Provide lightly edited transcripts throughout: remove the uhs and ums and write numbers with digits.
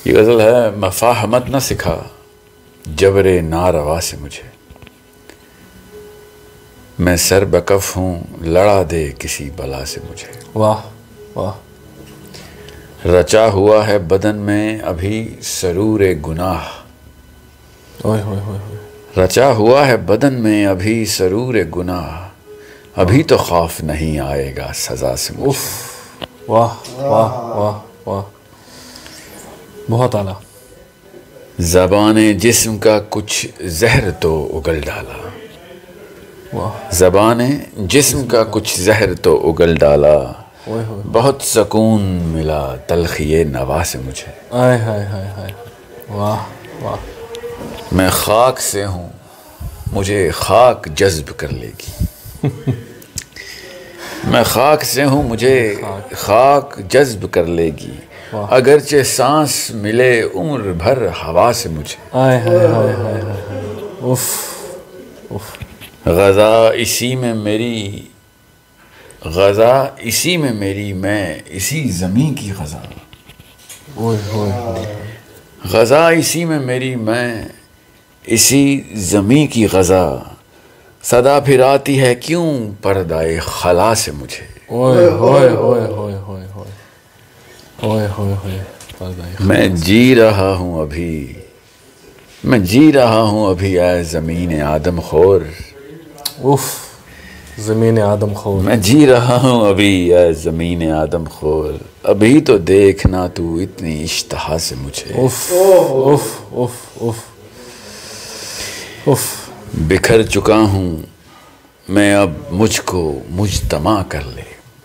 یہ غزل ہے، مفاہمت نہ سکھا جبر ناروا سے مجھے، میں سر بکف ہوں لڑا دے کسی بلا سے مجھے۔ واہ واہ۔ رچا ہوا ہے بدن میں ابھی سرور گناہ، اوئے ہوئے ہوئے ہوئے۔ رچا ہوا ہے بدن میں ابھی سرور گناہ، ابھی تو خوف نہیں آئے گا سزا سے مجھے۔ اف، واہ واہ واہ واہ، بہت اعلیٰ۔ زبان جسم کا کچھ زہر تو اگل ڈالا، واہ، زبان جسم کا کچھ زہر تو اگل ڈالا، اوئے ہوئے، بہت سکون ملا تلخی نوا سے مجھے۔ آئے ہائے ہائے ہائے، واہ واہ۔ میں خاک سے ہوں مجھے خاک جذب کر لے گی، میں خاک سے ہوں مجھے خاک جذب کر لے گی، اگرچہ سانس ملے عمر بھر ہوا سے مجھے۔ آئے ہائے ہائے ہائے ہائے، اف اف۔ غذا اسی میں میری، غذا اسی میں میری، میں اسی زمیں کی غذا، اوئے ہوئے ہوئے، غذا اسی میں میری، میں اسی زمیں کی غذا، صدا پھر آتی ہے کیوں پردائے خلا سے مجھے۔ اوئے ہوئے ہوئے ہوئے ہوئے ہوئے، اوئے ہوئے ہوئے، پردائے خلا۔ میں جی رہا ہوں ابھی، میں جی رہا ہوں ابھی اے زمین آدم خور، اف، زمین آدم خور۔ میں جی رہا ہوں ابھی اے زمین آدم خور، ابھی تو دیکھنا تو اتنی اشتہا سے مجھے۔ اف اف اف اف اف۔ بکھر چکا ہوں میں اب مجھ کو مجتمع کر لے،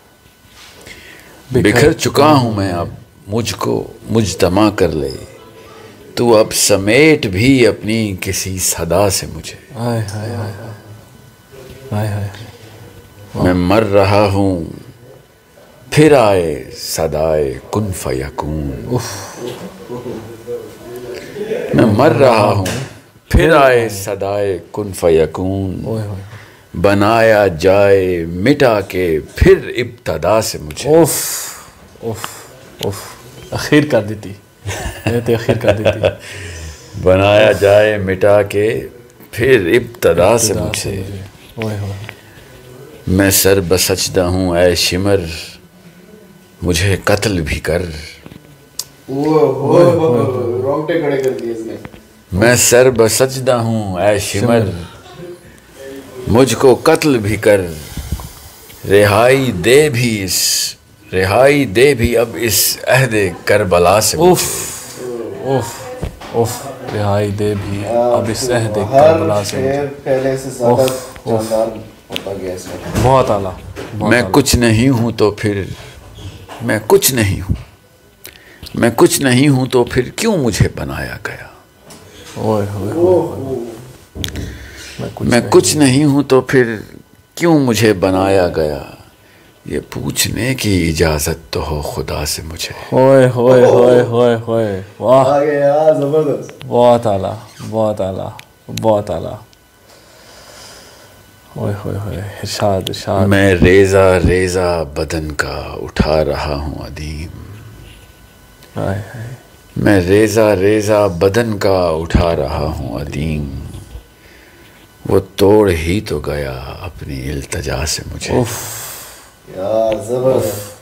بکھر چکا ہوں میں اب مجھ کو مجتمع کر لے، تو اب سمیٹ بھی اپنی کسی صدا سے مجھے۔ آئے ہائے ہائے ہائے، آئے ہائے۔ میں مر رہا ہوں پھر آئے صدائے کن فیکون، میں مر رہا ہوں پھر آئے صدائے کن فیکون، اوئے ہوئے، بنایا جائے مٹا کے پھر ابتدا سے مجھے۔ اف اف اف، اخیر کر دیتی، میں تو اخیر کر دیتی۔ بنایا جائے مٹا کے پھر ابتدا سے مجھے، اوئے ہوئے، میں سر بسجدہ ہوں اے شمر، مجھے قتل بھی کر، رونگٹے کھڑے کر دیے اس نے۔ میں سر بسجدہ ہوں اے شمر، مجھ کو قتل بھی کر، رہائی دے بھی اس، رہائی دے بھی اب اس عہد کربلا سے مجھے۔ اف اف اف، رہائی دے بھی اب اس عہد کربلا سے مجھے۔ پہلے سے زیادہ جاندار ہوتا گیا اس میں۔ بہت اعلیٰ، بہت میں اعلیٰ۔ کچھ نہیں ہوں تو پھر، میں کچھ نہیں ہوں، میں کچھ نہیں ہوں تو پھر کیوں مجھے بنایا گیا، اوئے ہوئے ہوئے، میں کچھ نہیں ہوں تو پھر کیوں مجھے بنایا گیا، یہ پوچھنے کی اجازت تو ہو خدا سے مجھے۔ ہوئے ہوئے ہوئے ہوئے ہوئے، واہ، آگے یار زبردست۔ بہت اعلیٰ، بہت اعلیٰ، بہت اعلیٰ۔ ہوئے ہوئے ہوئے، ارشاد ارشاد۔ میں ریزہ ریزہ بدن کا اٹھا رہا ہوں ادیم، آئے ہائے، میں ریزہ ریزہ بدن کا اٹھا رہا ہوں ادیم، وہ توڑ ہی تو گیا اپنی التجا سے مجھے۔ اف، یار زبردست۔